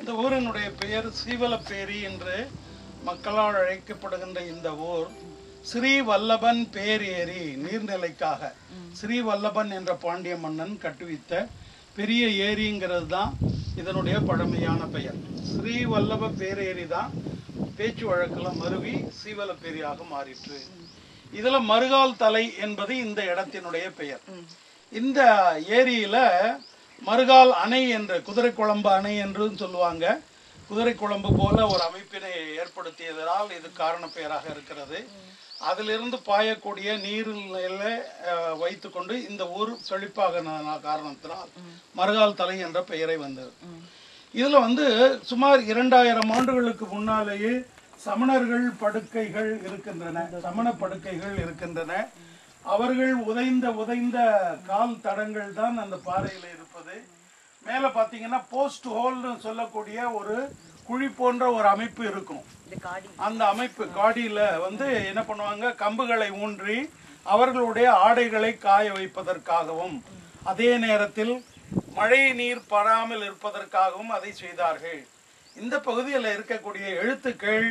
இந்த ஊரினுடைய பெயர் சீவலப்பேரி என்று மக்களால் அழைக்கப்படுகின்ற இந்த ஊர் ஸ்ரீவல்லபன் பேரேரி நீர்நிலைக்காக ஸ்ரீவல்லபன் என்ற பாண்டிய மன்னன் கட்டுவித்த பெரிய ஏரிங்கிறது தான் இதனுடைய பழமையான பெயர். ஸ்ரீவல்லப பேரேரி தான் பேச்சு வழக்கில் மருவி சீவலப்பேரியாக மாறிற்று. இதுல மறுகால் தலை என்பது இந்த இடத்தினுடைய பெயர். இந்த ஏரியில மறுகால் அணை என்று குதிரைக்குழம்பு அணை என்றும் சொல்லுவாங்க. குதிரைக்குழம்பு போல ஒரு அமைப்பினை ஏற்படுத்தியதால் இது காரண பெயராக இருக்கிறது. அதிலிருந்து பாயக்கூடிய நீரில் வைத்து கொண்டு இந்த ஊர் செழிப்பாக காரணத்தினால் மறுகால் தலை என்ற பெயரை வந்தது. இதுல சுமார் 2000 ஆண்டுகளுக்கு முன்னாலேயே சமணர்கள் படுக்கைகள் இருக்கின்றன, சமண படுக்கைகள் இருக்கின்றன. அவர்கள் உதைந்த கால் தடங்கள் தான் அந்த பாறையில இருப்பது. மேல பாத்தீங்கன்னா போஸ்ட் ஹோல்னு சொல்லக்கூடிய ஒரு குழி போன்ற ஒரு அமைப்பு இருக்கும். அந்த அமைப்பு காடியில என்ன பண்ணுவாங்க, கம்புகளை ஊன்றி அவர்களுடைய ஆடைகளை காய வைப்பதற்காகவும் அதே நேரத்தில் மழை நீர் படாமல் இருப்பதற்காகவும் அதை செய்தார்கள். இந்த பகுதியில் இருக்கக்கூடிய எழுத்துக்கள்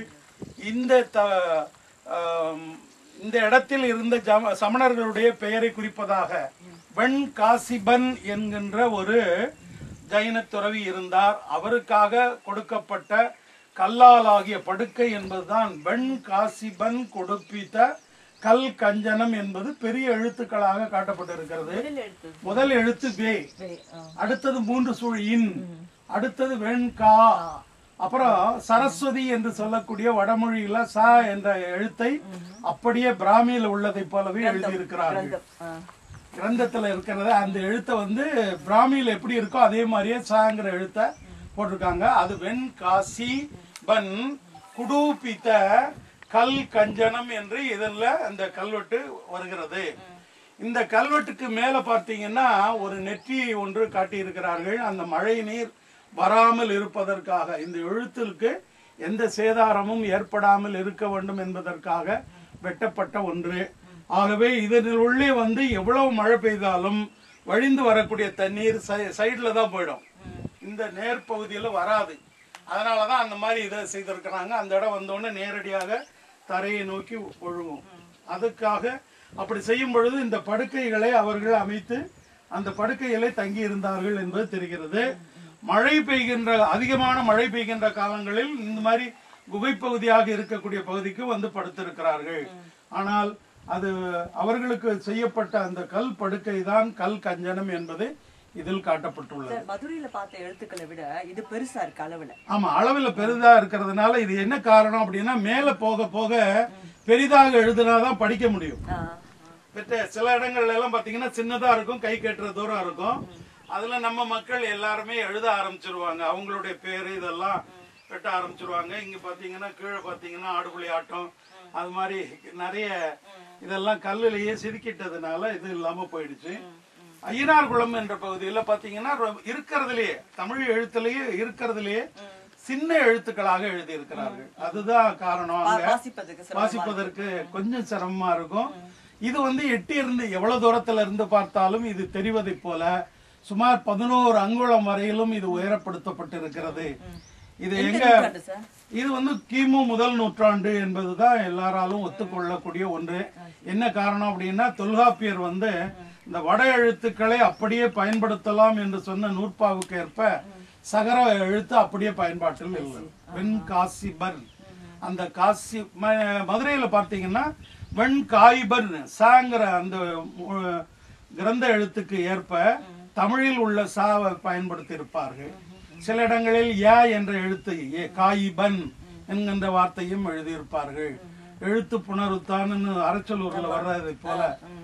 இந்த இடத்தில் இருந்த சமணர்களுடைய பெயரை குறிப்பதாக வெண் காசிபன் என்கின்ற ஒரு ஜைன துறவி இருந்தார். அவருக்காக கொடுக்கப்பட்ட கல்லால் ஆகிய படுக்கை என்பதுதான் வெண் காசிபன் கொடுப்பித்த கல் கஞ்சனம் என்பது பெரிய எழுத்துக்களாக காட்டப்பட்டிருக்கிறது. முதல் எழுத்து வே, அடுத்தது 3 சுழி இன், அடுத்தது வெண்கா, அப்புறம் சரஸ்வதி என்று சொல்லக்கூடிய வடமொழியில ச என்ற எழுத்தை அப்படியே பிராமியில உள்ளதை போலவே எழுதியிருக்கிறார்கள். கிரந்தத்துல இருக்கிறத அந்த எழுத்தை பிராமியில எப்படி இருக்கோ அதே மாதிரியே சாங்கிற எழுத்தை போட்டிருக்காங்க. அது வெண் காசி பன் குடூபித்த கல் கஞ்சனம் என்று இதில் அந்த கல்வெட்டு வருகிறது. இந்த கல்வெட்டுக்கு மேல பார்த்தீங்கன்னா ஒரு நெற்றி ஒன்று காட்டியிருக்கிறார்கள். அந்த மழை நீர் வராமல் இருப்பதற்காக, இந்த எழுத்திற்கு எந்த சேதாரமும் ஏற்படாமல் இருக்க வேண்டும் என்பதற்காக வெட்டப்பட்ட ஒன்று. ஆகவே இதனில் உள்ளே எவ்வளவு மழை பெய்தாலும் வழிந்து வரக்கூடிய தண்ணீர் சைட்ல தான் போயிடும், இந்த நேர் பகுதியில் வராது. அதனாலதான் அந்த மாதிரி இதை செய்திருக்கிறாங்க. அந்த இடம் வந்தோடனே நேரடியாக தரையை நோக்கி ஒழுகும். அதுக்காக அப்படி செய்யும் பொழுது இந்த படுக்கைகளை அவர்கள் அமைத்து அந்த படுக்கைகளை தங்கி இருந்தார்கள் என்பது தெரிகிறது. மழை பெய்கின்ற அதிகமான மழை பெய்கின்ற காலங்களில் இந்த மாதிரி குகை பகுதியாக இருக்கக்கூடிய பகுதிக்கு படுத்திருக்கிறார்கள். ஆனால் அது அவர்களுக்கு செய்யப்பட்ட அந்த கல் படுக்கை தான் கல் கஞ்சனம் என்பது இதில் காட்டப்பட்டுள்ளது. மதுரையில பார்த்த எழுத்துக்களை விட இது பெருசா இருக்கு அளவுல. ஆமா, அளவுல பெரிதா இருக்கிறதுனால இது என்ன காரணம் அப்படின்னா மேல போக போக பெரிதாக எழுதினாதான் படிக்க முடியும். சில இடங்கள்ல எல்லாம் பாத்தீங்கன்னா சின்னதா இருக்கும், கை கட்டுற தூரம் இருக்கும். அதுல நம்ம மக்கள் எல்லாருமே எழுத ஆரம்பிச்சிருவாங்க, அவங்களுடைய பேரு இதெல்லாம் வெட்ட ஆரம்பிச்சிருவாங்க. இங்க பாத்தீங்கன்னா கீழே பாத்தீங்கன்னா ஆடுபுலி ஆட்டம் அது மாதிரி நிறைய இதெல்லாம் கல்லுலயே செதுக்கிட்டதுனால இது இல்லாம போயிடுச்சு. ஐயனார்குளம் என்ற பகுதியில் பாத்தீங்கன்னா இருக்கிறதுலயே தமிழ் எழுத்துலயே இருக்கிறதுலயே சின்ன எழுத்துக்களாக எழுதி இருக்கிறார்கள். அதுதான் காரணம், வாசிப்பதற்கு கொஞ்சம் சிரமமா இருக்கும். இது எட்டி இருந்து எவ்வளவு தூரத்துல இருந்து பார்த்தாலும் இது தெரிவதை போல சுமார் 11 அங்குலம் வரையிலும் இது உயரப்படுத்தப்பட்டிருக்கிறது. இது எங்க இது கிமு முதல் நூற்றாண்டு என்பதுதான் எல்லாராலும் ஒத்துக்கொள்ளக்கூடிய ஒன்று. என்ன காரணம் அப்படின்னா தொல்காப்பியர் இந்த வட எழுத்துக்களை அப்படியே பயன்படுத்தலாம் என்று சொன்ன நூற்பாவுக்கு ஏற்ப சகர எழுத்து அப்படியே பயன்பாட்டில் இல்லை. வெண் காசிபர், அந்த காசி மதுரையில பார்த்தீங்கன்னா வெண் காய்பர் சாங்கிற அந்த கிரந்த எழுத்துக்கு ஏற்ப தமிழில் உள்ள சாவை பயன்படுத்தி இருப்பார்கள். சில இடங்களில் யா என்ற எழுத்து காயிபன் என்கின்ற வார்த்தையும் எழுதியிருப்பார்கள். எழுத்து புனருத்தான் அரச்சலூர்ல வர்றதை போல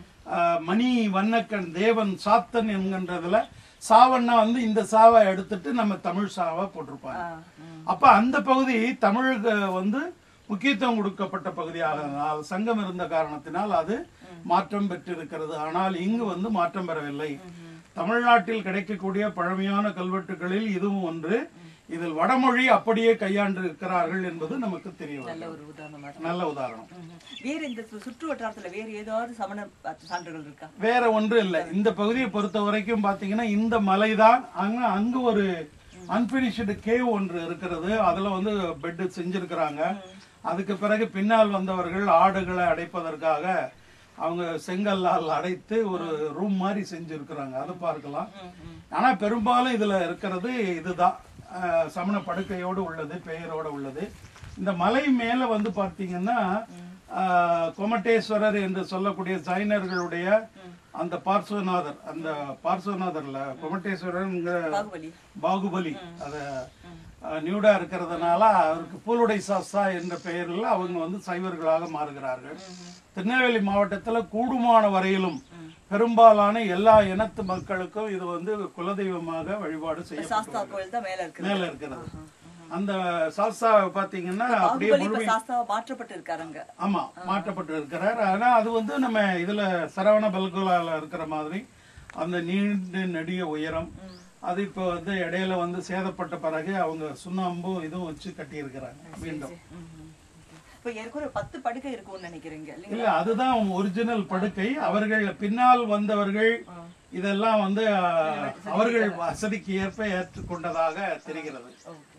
மணி வண்ணக்கண் தேவன் சாத்தன் என்கின்றதுல சாவன்னா இந்த சாவை எடுத்துட்டு நம்ம தமிழ் சாவா போட்டிருப்பாங்க. அப்ப அந்த பகுதி தமிழுக்கு முக்கியத்துவம் கொடுக்கப்பட்ட பகுதியாக சங்கம் இருந்த காரணத்தினால் அது மாற்றம் பெற்றிருக்கிறது. ஆனால் இங்கு மாற்றம் பெறவில்லை. தமிழ்நாட்டில் கிடைக்கக்கூடிய பழமையான கல்வெட்டுகளில் இதுவும் ஒன்று. இதில் வடமொழி அப்படியே கையாண்டு இருக்கிறார்கள் என்பது நமக்கு தெரியும். நல்ல உதாரணம். வேற இந்த சுற்று வட்டாரத்துல வேற ஏதாவது சமண சான்றுகள் இருக்கா? வேற ஒன்று இல்லை. இந்த பகுதியை பொறுத்த வரைக்கும் பாத்தீங்கன்னா இந்த மலைதான் அங்கு ஒரு அன்பினிஷ்டு கேவ் ஒன்று இருக்கிறது. அதுல வந்து பெட் செஞ்சிருக்கிறாங்க. அதுக்கு பிறகு பின்னால் வந்தவர்கள் ஆடுகளை அடைப்பதற்காக அவங்க செங்கல்லால் அடைத்து ஒரு ரூம் மாதிரி செஞ்சிருக்கிறாங்க. அதை பார்க்கலாம். ஆனா பெரும்பாலும் இதுல இருக்கிறது இதுதான், சமண படுக்கையோடு உள்ளது, பெயரோடு உள்ளது. இந்த மலை மேல வந்து பார்த்தீங்கன்னா கொமட்டேஸ்வரர் என்று சொல்லக்கூடிய ஜைனர்களுடைய அந்த பார்ஸ்வநாதர், அந்த பார்ஸ்வநாதர்ல கொமட்டேஸ்வரர் பாகுபலி அத நியூடா இருக்கிறதுனால அவருக்கு பூலுடை சாஸ்தா என்ற பெயரில் அவங்க வந்து சைவர்களாக மாறுகிறார்கள். திருநெல்வேலி மாவட்டத்துல கூடுமான வரையிலும் பெரும்பாலான எல்லா இனத்து மக்களுக்கும் இது வந்து குலதெய்வமாக வழிபாடு செய்யப்பட்டு மேல இருக்கிறது. அந்த சாஸ்தா பாத்தீங்கன்னா அப்படியே மாற்றப்பட்டு இருக்காருங்க. ஆமா, மாற்றப்பட்டு இருக்கிறார். ஆனா அது வந்து நம்ம இதுல சரவண பல்கோலால இருக்கிற மாதிரி அந்த நீண்ட நெடிய உயரம் அது இப்ப வந்து இடையில வந்து சேதப்பட்ட பிறகு அவங்க சுண்ணாம்பும் இதுவும் வச்சு கட்டி இருக்கிறாங்க மீண்டும். ஒரு 10 படுக்கை இருக்கும்னு நினைக்கிறீங்க இல்ல? அதுதான் ஒரிஜினல் படுக்கை. அவர்கள் பின்னால் வந்தவர்கள் இதெல்லாம் வந்து அவர்கள் வசதிக்கு ஏற்ப ஏற்றுக்கொண்டதாக தெரிகிறது.